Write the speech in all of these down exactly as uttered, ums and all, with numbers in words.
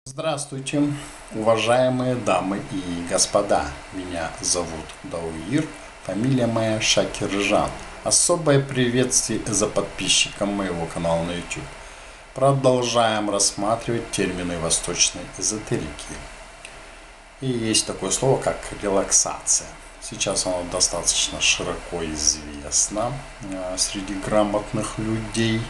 Здравствуйте, уважаемые дамы и господа. Меня зовут Дауир, фамилия моя Шакиржан. Особое приветствие за подписчикам моего канала на YouTube. Продолжаем рассматривать термины восточной эзотерики. И есть такое слово, как релаксация. Сейчас оно достаточно широко известно среди грамотных людей,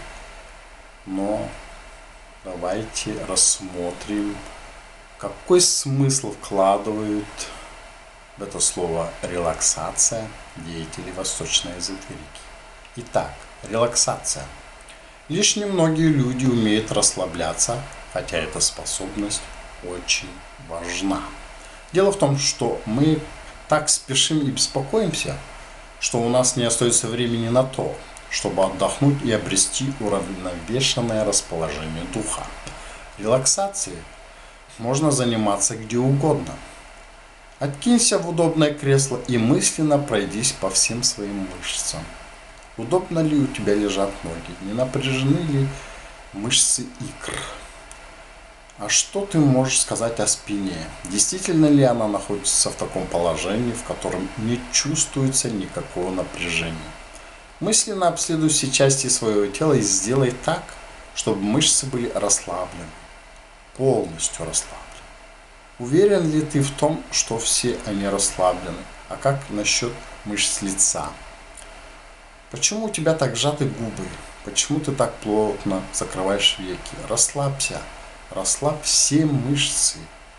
но давайте рассмотрим, какой смысл вкладывают в это слово релаксация деятели восточной эзотерики. Итак, релаксация. Лишь немногие люди умеют расслабляться, хотя эта способность очень важна. Дело в том, что мы так спешим и беспокоимся, что у нас не остается времени на то, чтобы отдохнуть и обрести уравновешенное расположение духа. Релаксацией можно заниматься где угодно. Откинься в удобное кресло и мысленно пройдись по всем своим мышцам. Удобно ли у тебя лежат ноги? Не напряжены ли мышцы икр? А что ты можешь сказать о спине? Действительно ли она находится в таком положении, в котором не чувствуется никакого напряжения? Мысленно обследуй все части своего тела и сделай так, чтобы мышцы были расслаблены, полностью расслаблены. Уверен ли ты в том, что все они расслаблены? А как насчет мышц лица? Почему у тебя так сжаты губы? Почему ты так плотно закрываешь веки? Расслабься, расслабь все мышцы.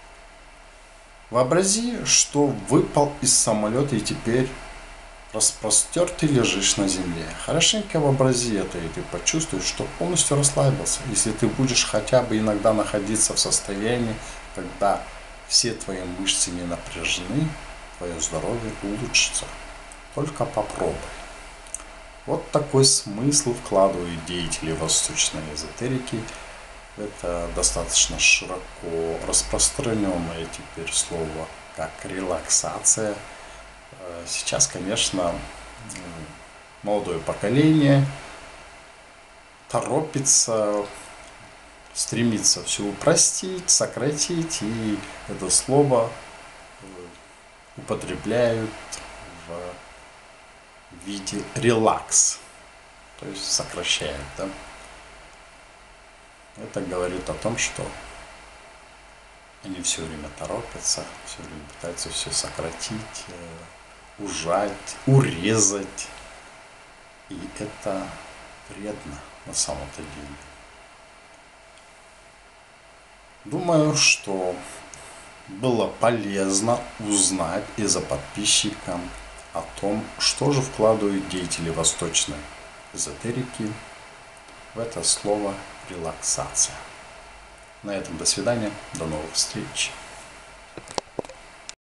Вообрази, что выпал из самолета и теперь распростертый лежишь на земле. Хорошенько вообрази это, и ты почувствуешь, что полностью расслабился. Если ты будешь хотя бы иногда находиться в состоянии, когда все твои мышцы не напряжены, твое здоровье улучшится. Только попробуй. Вот такой смысл вкладывают деятели восточной эзотерики. Это достаточно широко распространенное теперь слово, как релаксация. Сейчас, конечно, молодое поколение торопится, стремится все упростить, сократить, и это слово употребляют в виде релакс, то есть сокращают. Да? Это говорит о том, что они все время торопятся, все время пытаются все сократить, ужать, урезать. И это вредно на самом-то деле. Думаю, что было полезно узнать и за подписчикам о том, что же вкладывают деятели восточной эзотерики в это слово релаксация. На этом до свидания, до новых встреч.